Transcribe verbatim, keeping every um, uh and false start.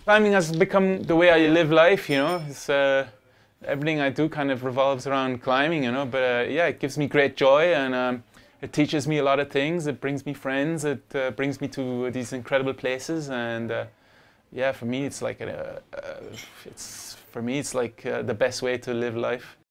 Climbing has become the way I live life, you know. It's, uh, everything I do kind of revolves around climbing, you know. But uh, yeah, it gives me great joy, and um, it teaches me a lot of things. It brings me friends. It uh, brings me to these incredible places, and uh, yeah, for me, it's like a, uh, it's for me, it's like uh, the best way to live life.